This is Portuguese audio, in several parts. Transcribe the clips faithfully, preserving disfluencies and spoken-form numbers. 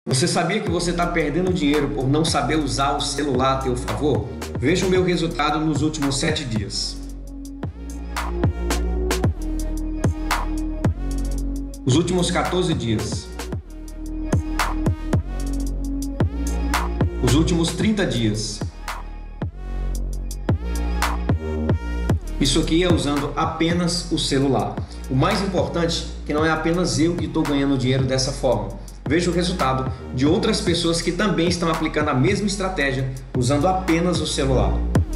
Você sabia que você está perdendo dinheiro por não saber usar o celular a teu favor? Veja o meu resultado nos últimos sete dias. Os últimos quatorze dias. Os últimos trinta dias. Isso aqui é usando apenas o celular. O mais importante é que não é apenas eu que estou ganhando dinheiro dessa forma. Veja o resultado de outras pessoas que também estão aplicando a mesma estratégia usando apenas o celular.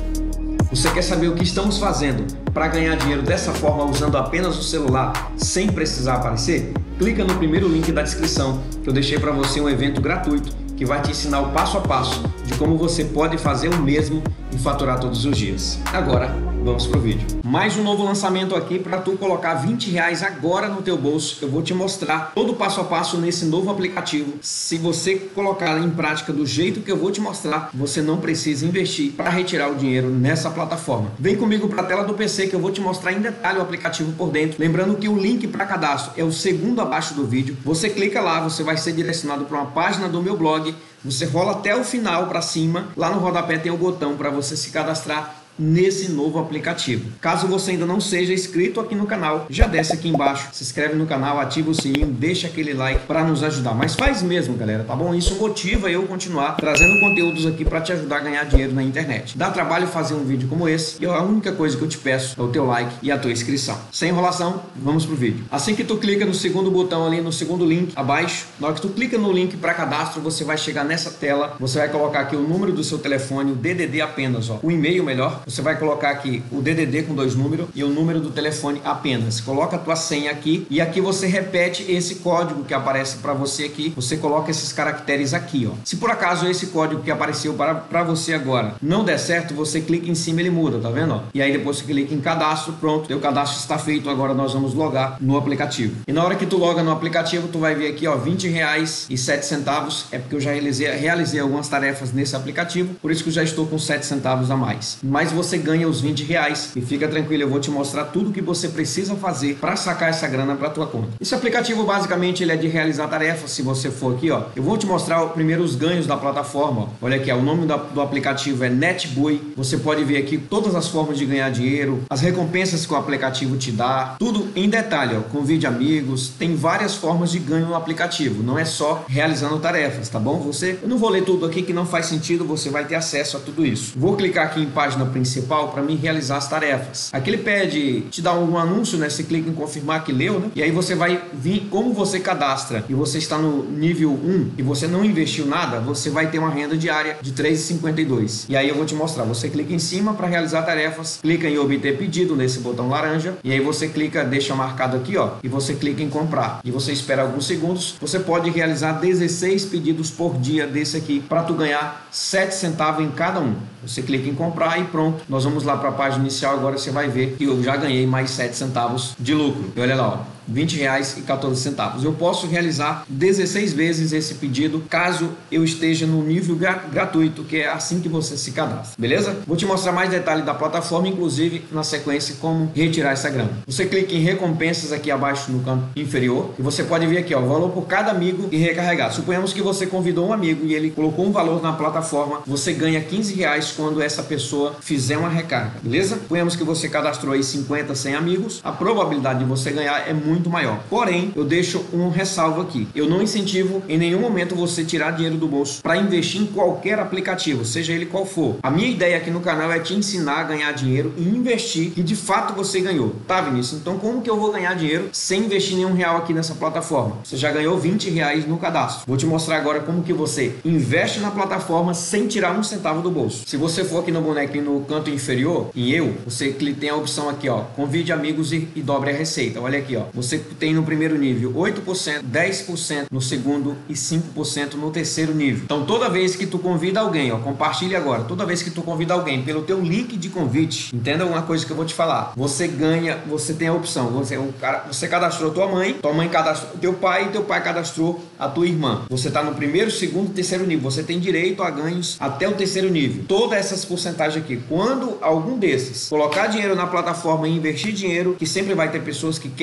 Você quer saber o que estamos fazendo para ganhar dinheiro dessa forma usando apenas o celular sem precisar aparecer? Clica no primeiro link da descrição que eu deixei para você um evento gratuito que vai te ensinar o passo a passo de como você pode fazer o mesmo e faturar todos os dias. Agora, vamos pro vídeo. Mais um novo lançamento aqui para tu colocar vinte reais agora no teu bolso. Eu vou te mostrar todo o passo a passo nesse novo aplicativo. Se você colocar em prática do jeito que eu vou te mostrar, você não precisa investir para retirar o dinheiro nessa plataforma. Vem comigo para a tela do P C que eu vou te mostrar em detalhe o aplicativo por dentro. Lembrando que o link para cadastro é o segundo abaixo do vídeo. Você clica lá, você vai ser direcionado para uma página do meu blog. Você rola até o final para cima. Lá no rodapé tem o botão para você se cadastrar nesse novo aplicativo. Caso você ainda não seja inscrito aqui no canal, já desce aqui embaixo, se inscreve no canal, ativa o sininho, deixa aquele like para nos ajudar. Mas faz mesmo, galera, tá bom? Isso motiva eu continuar trazendo conteúdos aqui para te ajudar a ganhar dinheiro na internet. Dá trabalho fazer um vídeo como esse e a única coisa que eu te peço é o teu like e a tua inscrição. Sem enrolação, vamos pro vídeo. Assim que tu clica no segundo botão ali, no segundo link abaixo, na hora que tu clica no link para cadastro, você vai chegar nessa tela, você vai colocar aqui o número do seu telefone, o D D D apenas, ó, o e-mail melhor. Você vai colocar aqui o D D D com dois números e o número do telefone apenas. Coloca a tua senha aqui e aqui você repete esse código que aparece para você aqui. Você coloca esses caracteres aqui, ó. Se por acaso esse código que apareceu para, para você agora não der certo, você clica em cima e ele muda, tá vendo? Ó? E aí depois você clica em cadastro, pronto, teu cadastro está feito. Agora nós vamos logar no aplicativo. E na hora que tu loga no aplicativo, tu vai ver aqui, ó, vinte reais e sete centavos. É porque eu já realizei, realizei algumas tarefas nesse aplicativo, por isso que eu já estou com sete centavos a mais. Mas você ganha os vinte reais e fica tranquilo, eu vou te mostrar tudo que você precisa fazer para sacar essa grana para tua conta. Esse aplicativo basicamente ele é de realizar tarefas. Se você for aqui, ó, eu vou te mostrar primeiro os ganhos da plataforma, ó. Olha aqui, ó, o nome da, do aplicativo é NetBuoy. Você pode ver aqui todas as formas de ganhar dinheiro, as recompensas que o aplicativo te dá, tudo em detalhe, ó. Convide amigos, tem várias formas de ganho no aplicativo, não é só realizando tarefas, tá bom? Você, eu não vou ler tudo aqui que não faz sentido, você vai ter acesso a tudo isso. Vou clicar aqui em página principal para mim realizar as tarefas. Aqui ele pede, te dá um anúncio, né? Você clica em confirmar que leu, né? E aí você vai vir como você cadastra e você está no nível um e você não investiu nada, você vai ter uma renda diária de três reais e cinquenta e dois centavos. E aí eu vou te mostrar. Você clica em cima para realizar tarefas, clica em obter pedido nesse botão laranja e aí você clica, deixa marcado aqui, ó, e você clica em comprar. E você espera alguns segundos. Você pode realizar dezesseis pedidos por dia desse aqui para tu ganhar sete centavos em cada um. Você clica em comprar e pronto. Nós vamos lá para a página inicial. Agora você vai ver que eu já ganhei mais sete centavos de lucro. E olha lá, ó, vinte reais e quatorze centavos. Eu posso realizar dezesseis vezes esse pedido caso eu esteja no nível gra gratuito, que é assim que você se cadastra, beleza? Vou te mostrar mais detalhes da plataforma, inclusive na sequência como retirar essa grana. Você clica em recompensas aqui abaixo no canto inferior e você pode ver aqui, ó, o valor por cada amigo e recarregar. Suponhamos que você convidou um amigo e ele colocou um valor na plataforma, você ganha quinze reais quando essa pessoa fizer uma recarga, beleza? Suponhamos que você cadastrou aí cinquenta, cem amigos, a probabilidade de você ganhar é muito muito maior. Porém, eu deixo um ressalvo aqui. Eu não incentivo em nenhum momento você tirar dinheiro do bolso para investir em qualquer aplicativo, seja ele qual for. A minha ideia aqui no canal é te ensinar a ganhar dinheiro e investir, e de fato você ganhou. Tá, Vinícius? Então como que eu vou ganhar dinheiro sem investir nenhum real aqui nessa plataforma? Você já ganhou vinte reais no cadastro. Vou te mostrar agora como que você investe na plataforma sem tirar um centavo do bolso. Se você for aqui no bonequinho no canto inferior, em eu, você tem a opção aqui, ó, convide amigos e, e dobre a receita. Olha aqui, ó. Você tem no primeiro nível oito por cento, dez por cento no segundo e cinco por cento no terceiro nível. Então toda vez que tu convida alguém, ó, compartilhe agora, toda vez que tu convida alguém pelo teu link de convite, entenda uma coisa que eu vou te falar, você ganha, você tem a opção, você, o cara, você cadastrou tua mãe, tua mãe cadastrou teu pai, teu pai cadastrou a tua irmã. Você está no primeiro, segundo e terceiro nível, você tem direito a ganhos até o terceiro nível. Todas essas porcentagens aqui, quando algum desses colocar dinheiro na plataforma e investir dinheiro, que sempre vai ter pessoas que querem investir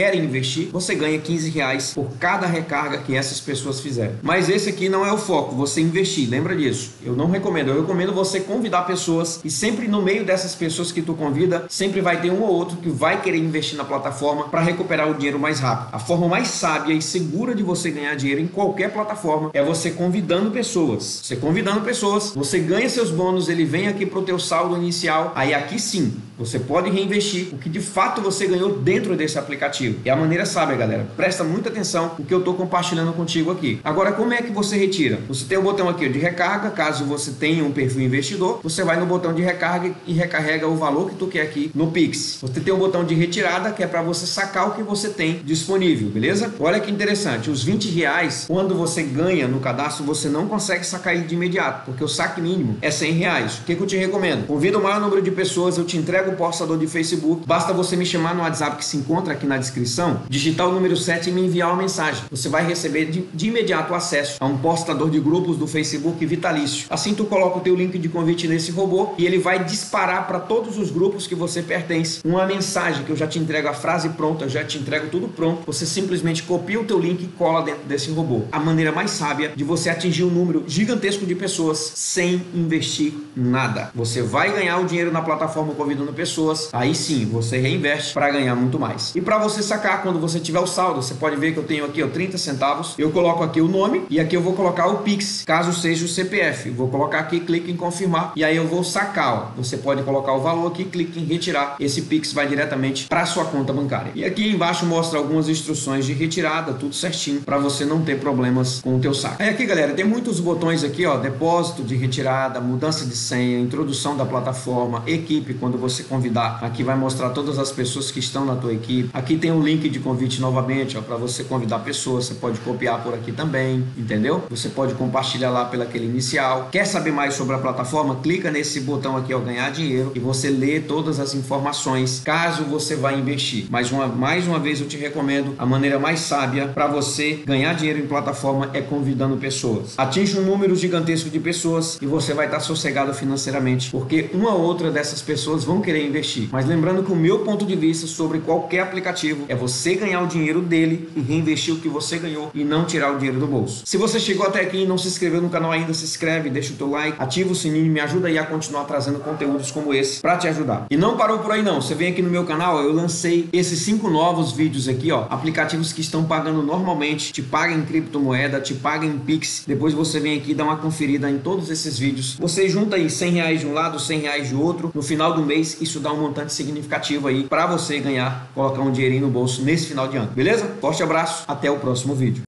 investir, você ganha quinze reais por cada recarga que essas pessoas fizerem. Mas esse aqui não é o foco, você investir, lembra disso. Eu não recomendo, eu recomendo você convidar pessoas e sempre no meio dessas pessoas que tu convida, sempre vai ter um ou outro que vai querer investir na plataforma para recuperar o dinheiro mais rápido. A forma mais sábia e segura de você ganhar dinheiro em qualquer plataforma é você convidando pessoas. Você convidando pessoas, você ganha seus bônus, ele vem aqui para o teu saldo inicial, aí aqui sim, você pode reinvestir o que de fato você ganhou dentro desse aplicativo. É a maneira sábia, galera. Presta muita atenção no que eu estou compartilhando contigo aqui. Agora, como é que você retira? Você tem o botão aqui de recarga, caso você tenha um perfil investidor, você vai no botão de recarga e recarrega o valor que tu quer aqui no Pix. Você tem o botão de retirada, que é para você sacar o que você tem disponível, beleza? Olha que interessante, os vinte reais, quando você ganha no cadastro, você não consegue sacar ele de imediato, porque o saque mínimo é cem reais. O que, que eu te recomendo? Convida o maior número de pessoas, eu te entrego o postador de Facebook, basta você me chamar no WhatsApp que se encontra aqui na descrição, digitar o número sete e me enviar uma mensagem. Você vai receber de, de imediato acesso a um postador de grupos do Facebook vitalício. Assim tu coloca o teu link de convite nesse robô e ele vai disparar para todos os grupos que você pertence uma mensagem que eu já te entrego a frase pronta, eu já te entrego tudo pronto. Você simplesmente copia o teu link e cola dentro desse robô. A maneira mais sábia de você atingir um número gigantesco de pessoas sem investir nada. Você vai ganhar o dinheiro na plataforma convidando pessoas, aí sim você reinveste para ganhar muito mais. E para você sacar, quando você tiver o saldo, você pode ver que eu tenho aqui ó, trinta centavos, eu coloco aqui o nome e aqui eu vou colocar o Pix, caso seja o C P F. Vou colocar aqui, clique em confirmar e aí eu vou sacar. Ó. Você pode colocar o valor aqui, clique em retirar. Esse Pix vai diretamente para sua conta bancária. E aqui embaixo mostra algumas instruções de retirada, tudo certinho, para você não ter problemas com o teu saque. Aí aqui, galera, tem muitos botões aqui, ó, depósito de retirada, mudança de senha, introdução da plataforma, equipe, quando você convidar, aqui vai mostrar todas as pessoas que estão na tua equipe. Aqui tem um link de convite novamente, ó, para você convidar pessoas, você pode copiar por aqui também, entendeu? Você pode compartilhar lá pelo aquele inicial. Quer saber mais sobre a plataforma? Clica nesse botão aqui, ó, ganhar dinheiro, e você lê todas as informações, caso você vá investir. Mais uma, mais uma vez eu te recomendo, a maneira mais sábia para você ganhar dinheiro em plataforma é convidando pessoas. Atinge um número gigantesco de pessoas e você vai estar sossegado financeiramente, porque uma ou outra dessas pessoas vão querer investir. Mas lembrando que o meu ponto de vista sobre qualquer aplicativo é você ganhar o dinheiro dele e reinvestir o que você ganhou e não tirar o dinheiro do bolso. Se você chegou até aqui e não se inscreveu no canal ainda, se inscreve, deixa o teu like, ativa o sininho e me ajuda aí a continuar trazendo conteúdos como esse para te ajudar. E não parou por aí não, você vem aqui no meu canal, eu lancei esses cinco novos vídeos aqui, ó, aplicativos que estão pagando normalmente, te pagam em criptomoeda, te pagam em Pix, depois você vem aqui e dá uma conferida em todos esses vídeos. Você junta aí cem reais de um lado, cem reais de outro, no final do mês isso dá um montante significativo aí para você ganhar, colocar um dinheirinho no bolso nesse final de ano, beleza? Forte abraço, até o próximo vídeo.